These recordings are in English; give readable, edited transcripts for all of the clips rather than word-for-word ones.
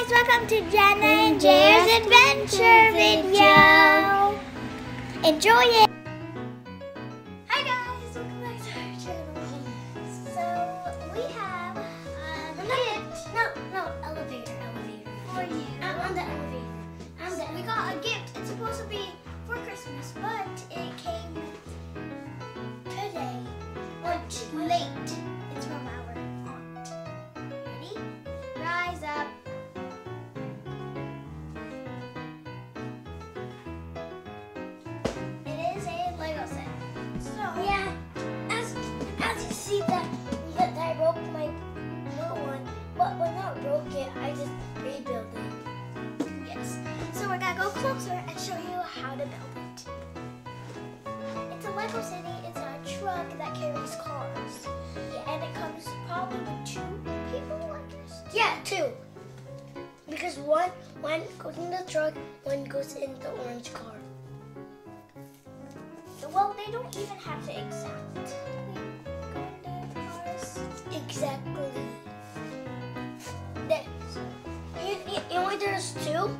guys, welcome to Jenna and Jair's adventure video. Enjoy it. Hi guys, welcome back to our channel. So we have gift. No, elevator for you. I'm on the elevator. We got a gift. It's supposed to be for Christmas, but it came today, or late. It's from our aunt. Ready? Rise up. It is a Lego set. So yeah, as you see that I broke my little one, but when I broke it, I just rebuilt it. Yes. So we're gonna go closer and show you how to build it. It's a Lego city. It's a truck that carries cars. Yeah. And it comes probably with 2 people, I guess. Yeah, 2. Because one goes in the truck, one goes in the orange car. Well, they don't even have to exactly go in the cars. Exactly. You know why there's 2?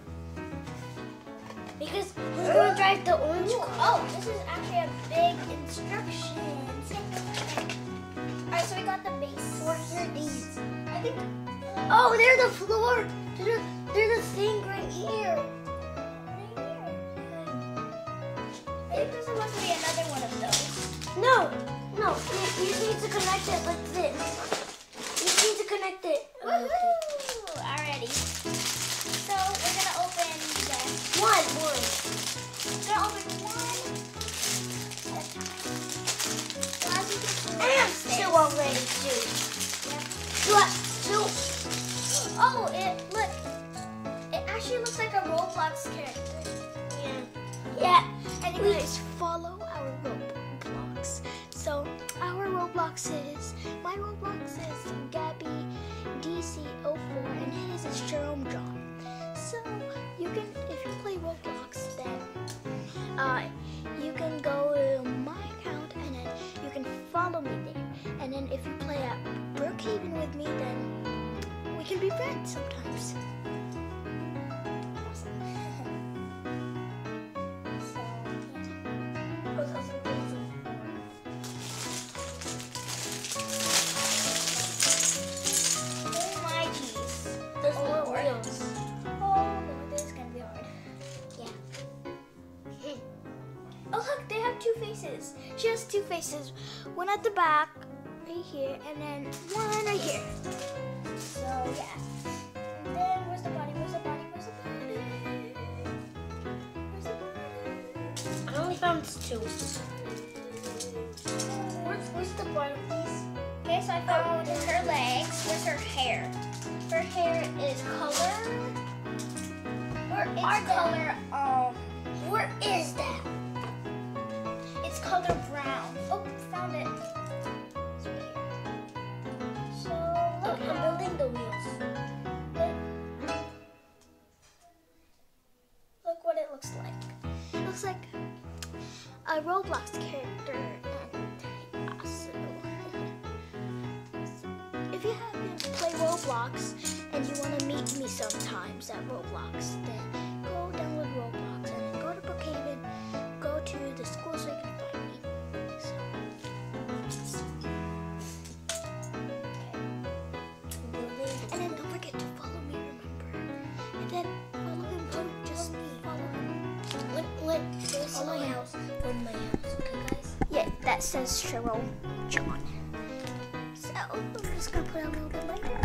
Because we're going to drive the orange car. Oh, this is actually a big instructions. Alright, so we got the base. What are these? I think. Oh, they're the floor. They're the thing right here. I think there's supposed to be another one of those. No. You need to connect it like this. You need to connect it. Woohoo! Alrighty. So we're gonna open this. One. We're gonna open one at a time. So as you can see, I have 2 already. 2. What? 2. Oh, look. It actually looks like a Roblox character. Yeah. Anyways, follow our Roblox. So our Roblox is, my Roblox is Gabby DC04 and his is Jerome John. So you can, if you play Roblox, then you can go to my account and then you can follow me there. And then if you play at Brookhaven with me, then we can be friends sometimes. Oh look, they have 2 faces. She has 2 faces. One at the back, right here, and then one right here. So yeah. And then where's the body? I only found 2. Where's the body, please? Okay, so I found her legs. Where's her hair? Her hair is color. Where is that? It's color brown. Oh, found it. It's right here. So look, I'm building the wheels. Look what it looks like. It looks like a Roblox character. And also, if you haven't played Roblox and you want to meet me sometimes at Roblox, then go download Roblox and then go to Brookhaven, go to the school so you can find me. And then don't forget to follow me, remember? And then follow him, just follow him. Follow my house. Go to my house, okay guys? Yeah, that says Jerome John. So I'm just gonna put it a little bit later.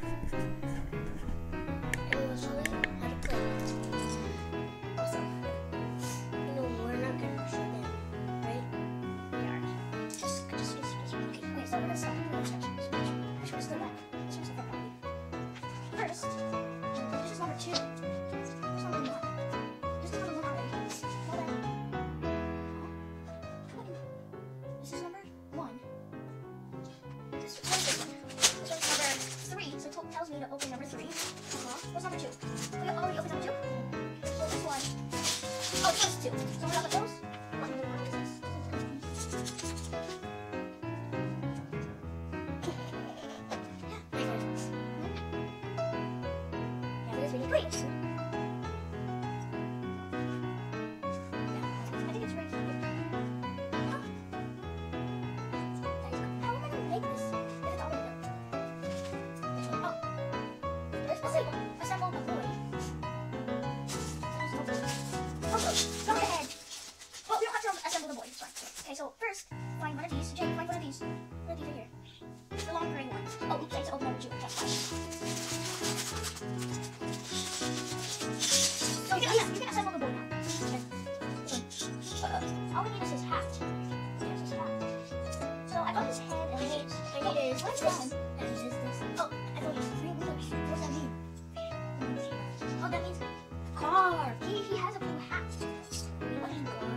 Tells me to open number 3. What's number 2? We already opened number 2. So this one. Oh, just 2. So we got the those. What number 1 is this? Yeah, So first, find one of these. Jake, find one of these. One of these right here. The long gray one. Oh, okay, so open number 2. So you can assemble the board now. Okay. All we need is his hat. Here's his hat. So I got his head and I need his... What is this? And this. Oh, I thought you 3 wheels. What does that mean? Oh, that means car. He has a blue hat. What is car?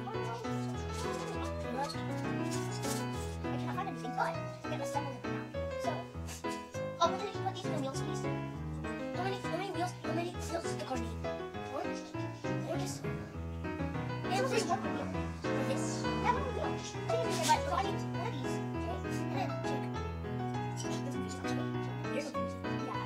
I cannot find anything, but we can assemble it now. So, oh, when did you put these in the wheels, please? How many wheels does the car need? 4? Or this? And this one wheel. Or this? That one wheel. I didn't even realize, I need one of these. Okay? And then, check. Here's what confusing. Yeah,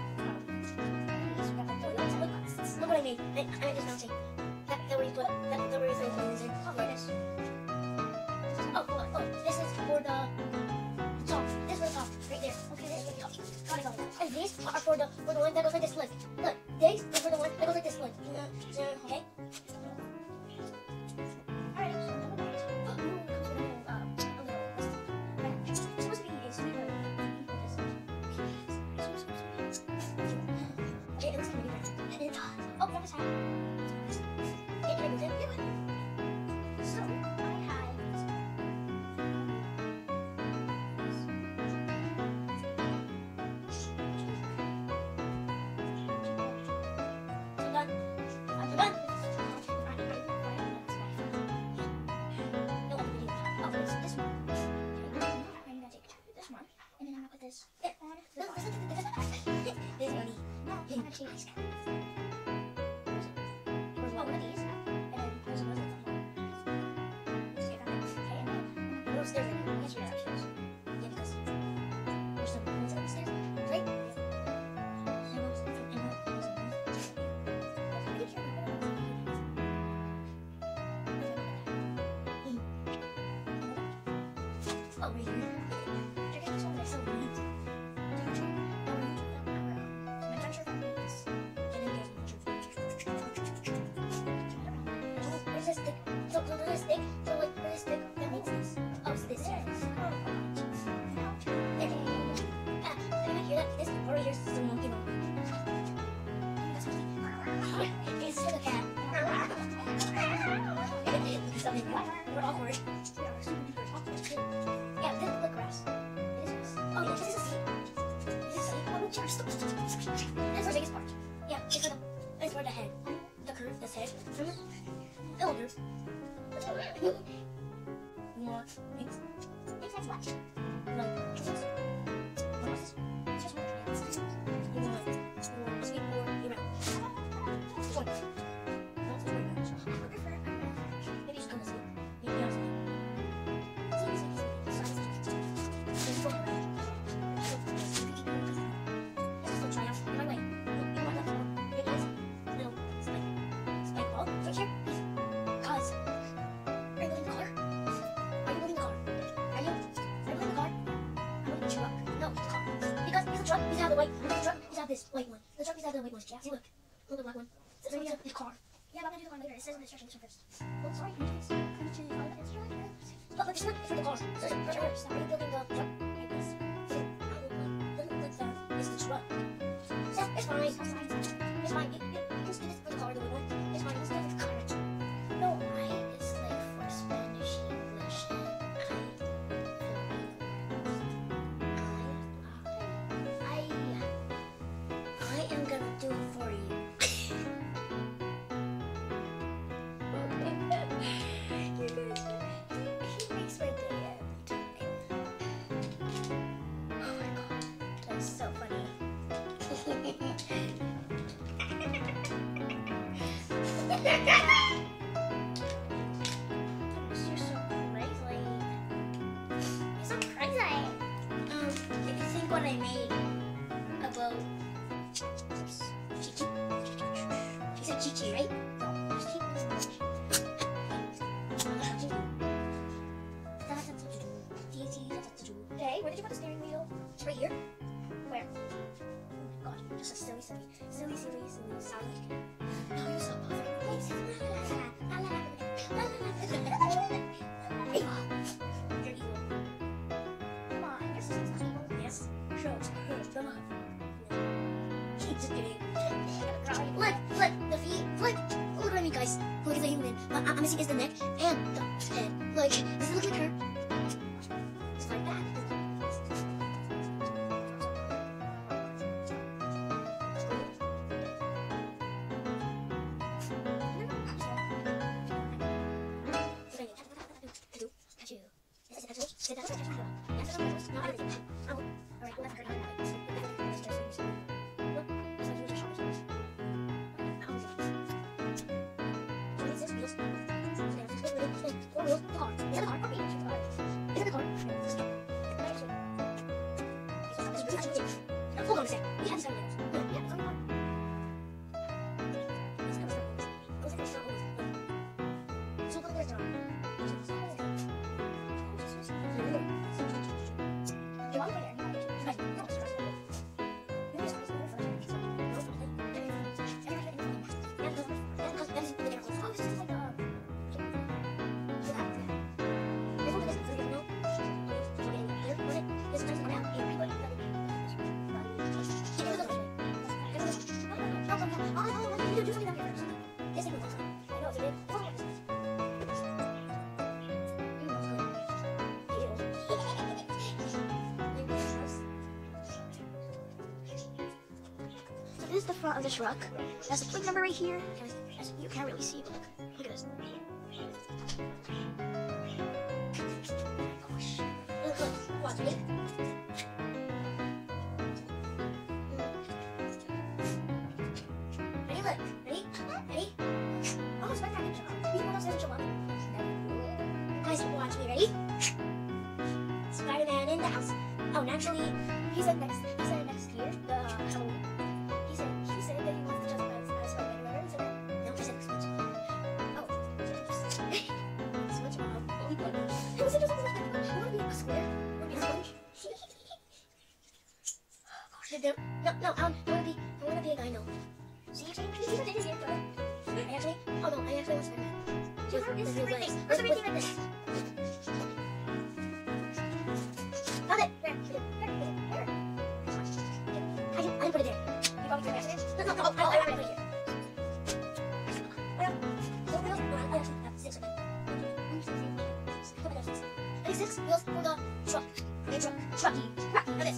look what I made. I made this mounting. That where you put, that where you throw the laser. Oh, there it is. Oh, this is for the top. This is for the top, right there. Okay, this is for the top. Got it. And these are for the one that goes like this split. Look, these are for the one that goes like this split. Okay. Alright. It's supposed to be a sweeper. Okay, it looks like a beaver. Oh, we have this hat. Okay, can I move it? So I have. Over here. We're awkward. Yeah, this is the grass. Oh, yeah, this is a seat. That's the biggest part. Yeah, it's for the head. The curve, this head. Older. More. Thanks. That's what? No. What's this? It's just one. You want sweet or you know. One. No, it's very much. Maybe just go to sleep. Maybe I'll sleep. This white one. The truck is out the white one. Yeah, see, look. Look at the black one. So we have the car. Yeah, but I'm gonna do the car later. It says in the instructions first. Oh, sorry. Can you do this? Look, it's not for the car. So are you building the truck like this? Doesn't look like that. It's the truck. Yeah, it's fine. It's fine. It's fine. You can do this for the car, the white one. It's fine. Let's do it for the car. No, I is like for Spanish, English, and I am gonna do it for you. You guys, he makes my day every time. Oh my god, that's so funny. You're so crazy. You're so crazy. If you think what I made about where did you put the steering wheel? It's right here. Where? Oh my god, just a silly sound. No, you're so perfect. Hey, you're evil. Come on, your sister's not evil. Yes, sure, come on. Just kidding. Look, the feet. Look what I mean, guys. Look at the human. I'm missing is the neck and the head. Like, does it look like her? It's like that. Hold on a second. We have some nails. Yeah, it's on the car. This is the front of the truck. There's a plate number right here. You can't really see, but look at this. Look, watch me. Ready, look. Ready? Oh, Spider-Man can show up. Anyone else doesn't show up? Guys, watch me. Ready? Spider-Man in the house. Oh, naturally, he said next here. The Halloween. He said that he wants to dress as Spider-Man. Remember? He said that? No, he said SpongeBob. Oh, SpongeBob. He was just SpongeBob. You want to be a square? You want to be a sponge? No, I want to be a dino. See, you changed here, but I actually want Spider-Man. What's the making of this? Found it. Where? I didn't put it there. You probably threw it accident? No, I put it here. I actually have 6 of them. 6 wheels for the truck. Trucky. Now this.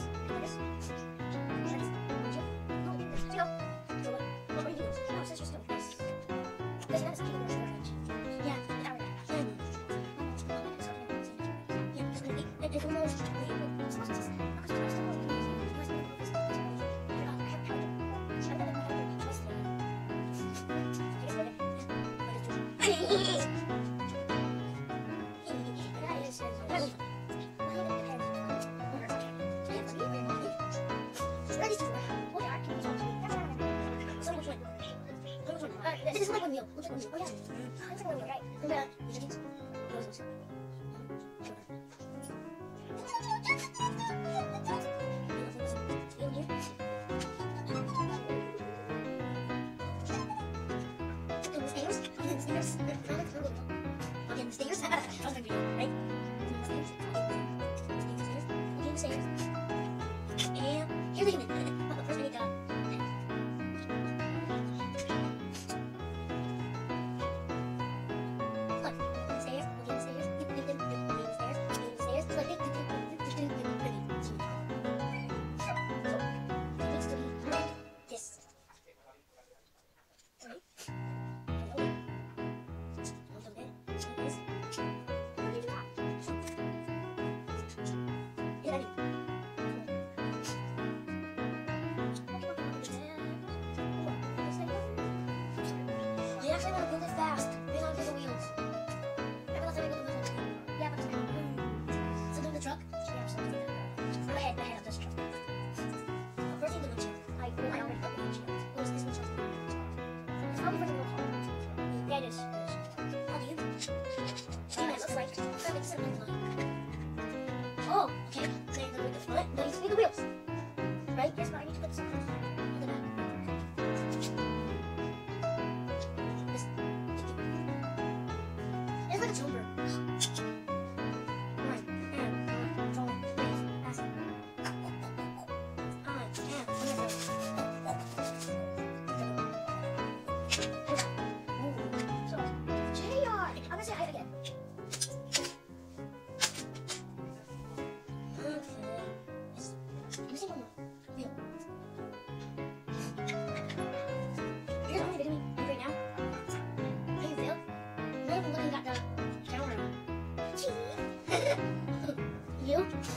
This is like one wheel. Looks like one wheel. Oh yeah. It's like one wheel, right? Remember the chickens?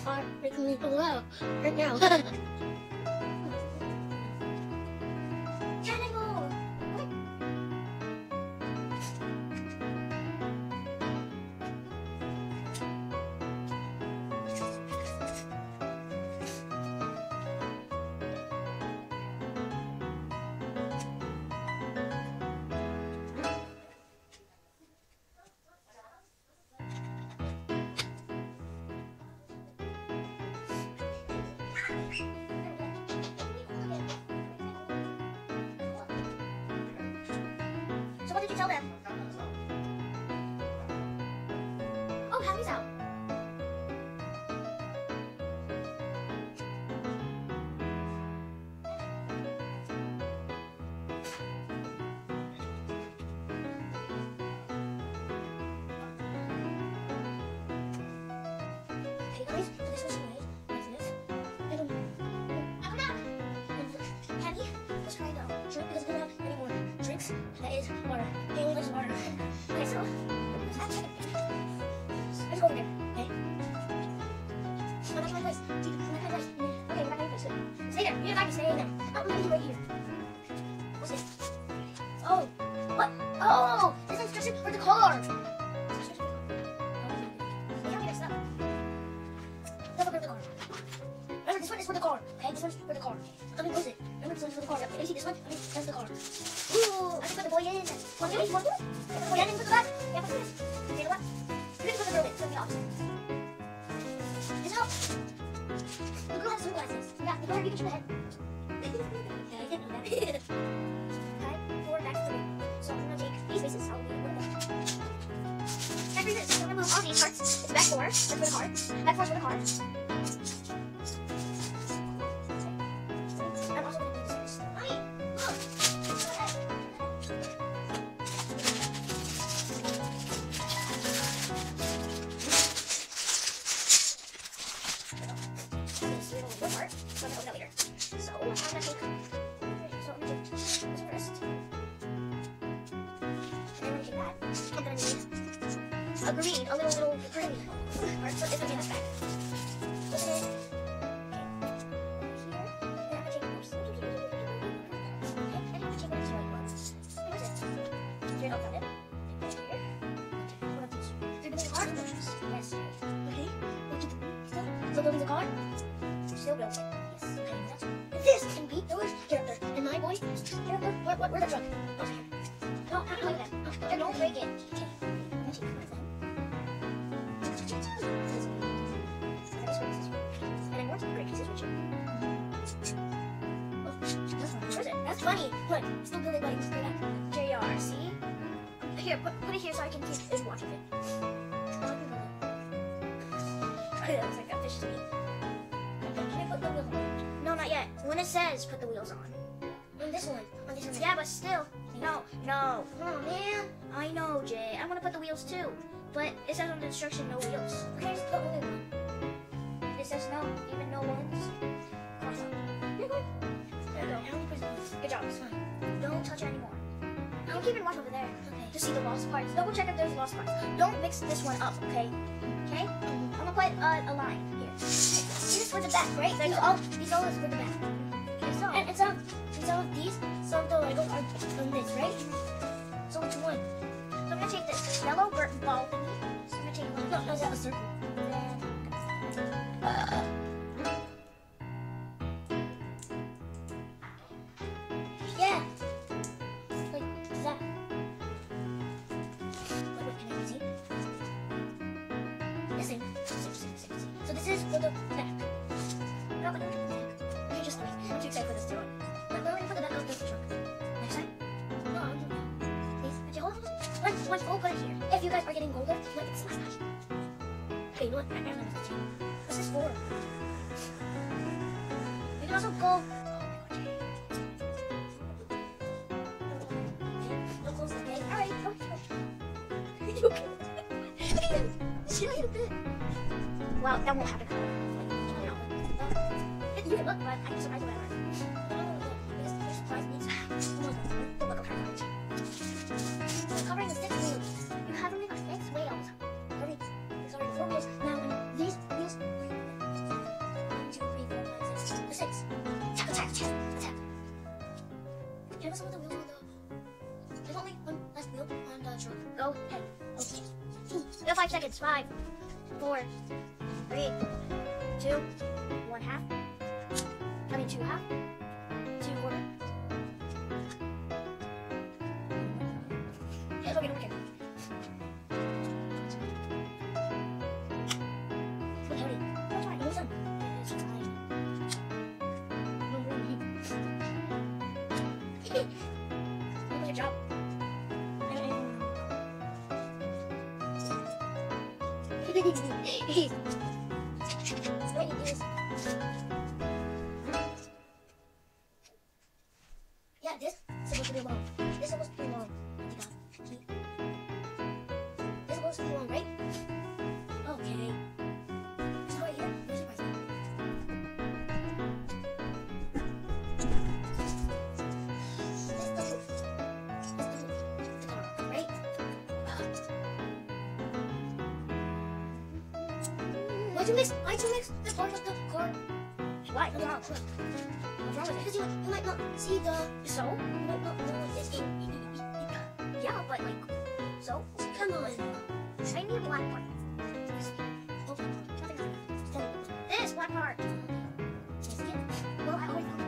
are making me below right now. Cannonball! So what did you tell them? Oh, Happy's out. Hey guys, so this was made. What's this? Happy, let's try it out. Drink because we don't have any more drinks. That is water. He only likes water. Okay, so let's go over there. Okay. Oh, that's my place. Dude, that's my place. Okay, we're not going to place it. Stay there. You're not going to stay there. I'm going to be right here. What's this? Oh, what? Oh, this is instruction for the car. Remember, this one is for the car. Okay, this one's for the car. Let me close it. Remember, this one's for the car. You see this one? I mean, that's the car. Ooh, I can put the boy in. Want to do it? Want to do it? Put the boy in and put the back. Yeah, put this. Okay, the left. You're going to put the girl in. It's going to be opposite. This helps. The girl has sunglasses. Yeah, the girl, you can show the head. Yeah, I didn't know that. Okay, 4, back 3. So I'm going to take these faces. I'll leave one of them. After this, I'm going to remove all these parts. It's back 4. That's for the car. Back 4 is for the car. I'm also going to do this. Mommy, look. This little part. So I'm going to open that later. So I'm going to take. So I'm going to take this first. And then I'm going to take that. I'm going to need a green, a little green part. So it's going to be in this bag. Put it in. Still building the car? Still building. Yes. Okay, that's and this can be Noah's character. And my boy's character. Where's the truck? Over here. No, I don't know that. Oh, don't break it. Okay. I'm gonna take one of them. And then more great pieces, which where's it? That's funny. Look, still building buddy. Look at that. JR, see? Here, put it here so I can keep it watching it. That looks like a fish to me. Okay, can I put the wheels on? No, not yet. When it says put the wheels on. On this one. On this one. Yeah, but still. No. Oh, man. I know, Jay. I want to put the wheels too. But it says on the instruction, no wheels. Okay, just put only one. It says no, even no ones. Cross out. You're good. There you go. I only press once. Good job. It's fine. Don't touch it anymore. I'm keeping watch over there. Okay. To see the lost parts. Double check if there's lost parts. Don't mix this one up, okay? Okay? I'm gonna put a line here. This is for the back, right? These all is for the back. Okay, so and some of these, some of the Legos are on this, right? So which one? So I'm gonna take this yellow ball thingy. So I'm gonna take one. No, is that a circle? Yeah. Like that. Wait, can I see? Yeah, same. So this is for the back. No, but the back. You just wait. I'm too excited for this to run. But we're gonna put the back of the truck. Next time? No, I'm doing that. Please. Okay, hold on. Once we'll put it here. If you guys are getting older, like it's not much. Okay, you know what? I don't know what's this. What's this for? We can also go. Don't close the gate. Alright, go. You okay? She made a bit. Well, that won't happen. You can look, but I can surprise you whatever. Your surprise means don't look okay. So covering the 6 wheels. You have only got 6 wheels. It's already 4 wheels. Now, when these wheels some of the wheels on the... There's only one last wheel on the truck. Go ahead. Okay. We have 5 seconds. 5, 4, 3, 2, 1 half. I mean 2 half. 2 quarter. Okay, okay. Look, Tony. That's right. Listen. It's fine. No room. Good job. Yeah, this is supposed to be long. This is supposed to be long. This is supposed to be long, right? Okay. This is right here. Where's your bicycle? This the car, right? Why'd you mix the part of the car? Why? What's wrong? What's wrong with it? Because you might not see the... So? You might not know what this is. Yeah, but like... So? Come on. I need a black part. This black part. Well, I already know.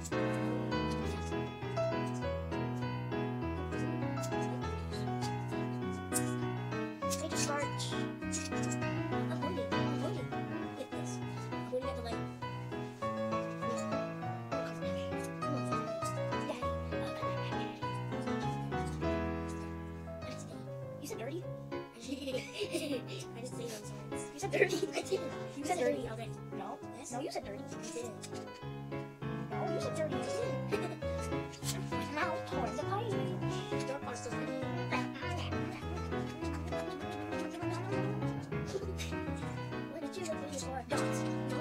I need to start... I'm loading. Get this. I'm going to get the light. You said dirty? I just say those words. You said dirty. I did. You said dirty. Okay. No. Yes. No, you said dirty. You didn't. No, you said dirty. You didn't. Now, towards the pie. Your part's so funny. What did you look for? Dots.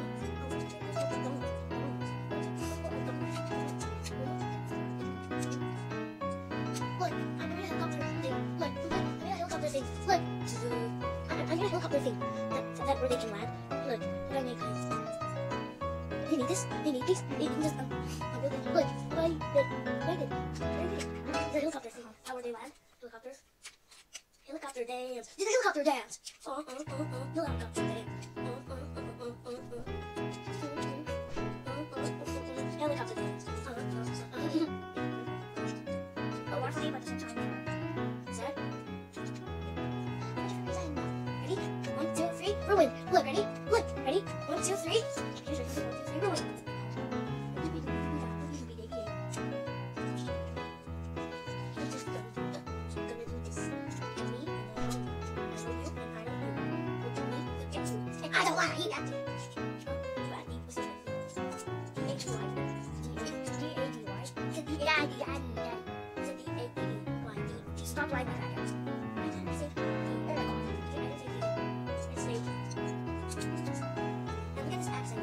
Look, I'm gonna helicopter thing. Look, I'm gonna helicopter thing. Look, I'm gonna helicopter thing. That where they can land. Look, what I make guys. They need this. They need this. They need this. I'll build it. Look, what I did. The helicopter thing. How where they land? Helicopters. Helicopter dance. This is a helicopter dance. Helicopter dance. Helicopter dance. Oh, we're playing at the same time. Is that? Ready? 1, 2, 3. Ruin. Look, ready? Look, ready? 1, 2, 3. Here's 1, 2, 3. Ruin. I don't want to eat that. Stop writing that down. I didn't say oh my god. I didn't say it's safe. Now look at this accent.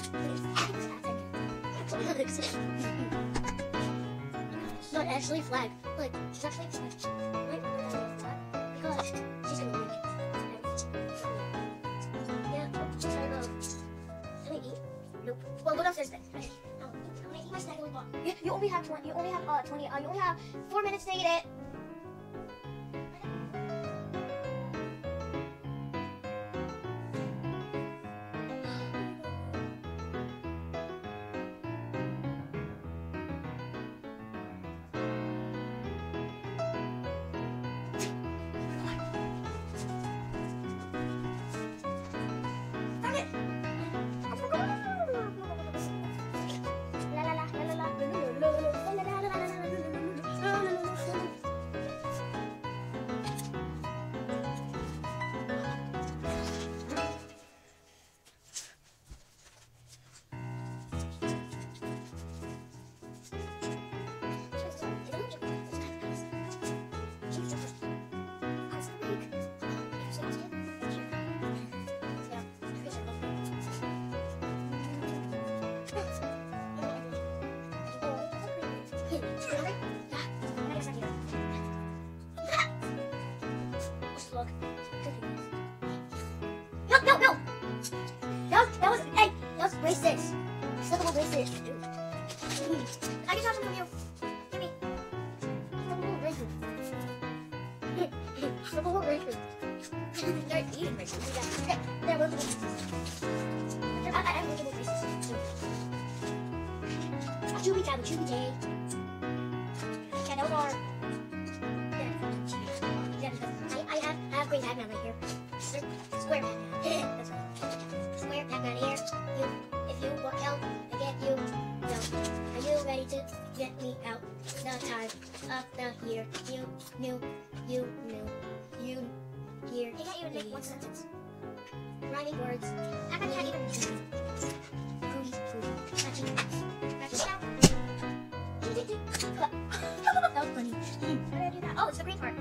Not actually flag. Look, she's actually flag. Right? Flag. Because she's gonna make it. Yeah, she's gonna go. Can I eat? Nope. Well, go downstairs then. Okay. No, I'm gonna eat my snack bar. You only have 20. You only have 20. You only have 4 minutes to eat it. Look. No! That was, hey, that was racist. Acceptable racist. I can have some from you. Give me. The whole grapefruit. They're eating grapefruit. Yeah. They're multiple pieces. I have multiple pieces. Chewy tab, chewy day. Yeah, those are. I have green Pac-Man right here. Square Pac-Man. That's right. Square Pac-Man here. If you want help, I get you. No. Are you ready to get me out? The time of the year. You knew. Here. He can't even make one sentence. Rhyming words. Pac-Man can't even read. Pooey. Matching. That was funny. How did I do that? Oh, it's the green part.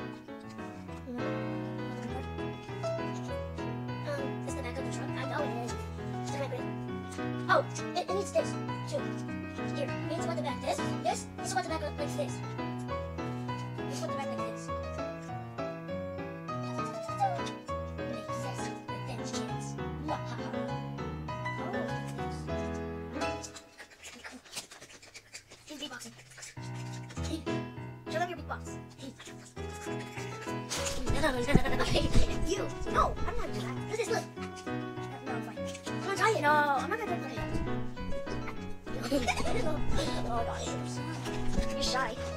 It's the back of the truck. I know it is. Oh, it needs this too. Here, it needs to go at the back. This needs to go at the back like this. This go at the back like this. Like this, like that, kids. He's beatboxing. Show them your beatbox. You. No, I'm not doing that. What's this? Look. No, I'm fine. I'm gonna try it. No, I'm not gonna try it. Oh, God. You're shy.